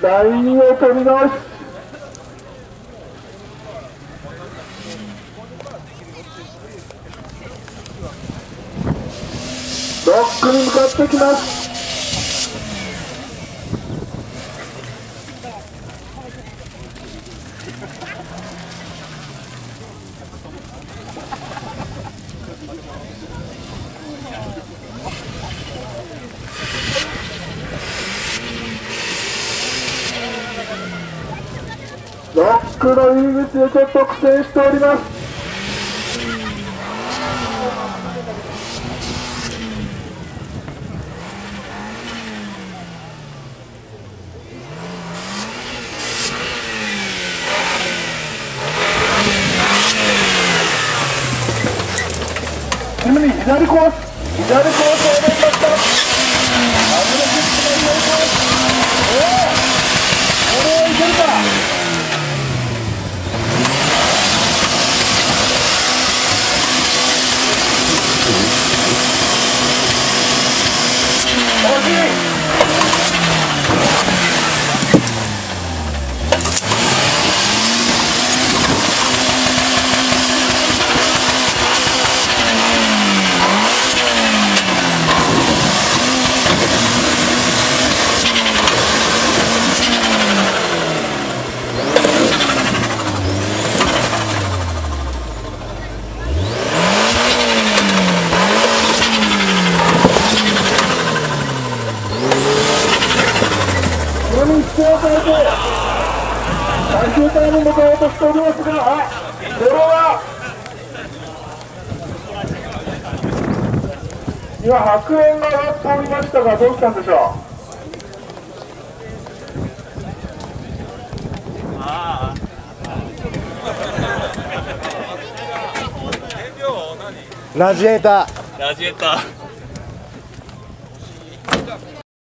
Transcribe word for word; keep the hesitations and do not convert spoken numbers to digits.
だいにを取り直し。ロックに向かってきます。ロックの入り口でちょっと苦戦しております。ちなみに左コース、左コースを選んました。危なくなります。おお、これはいけるか。惜しい。最終タイムに向かおうとしておりますが、あ、これは今白煙が上がっておりましたが、どうしたんでしょう。あラジエーターラジエーター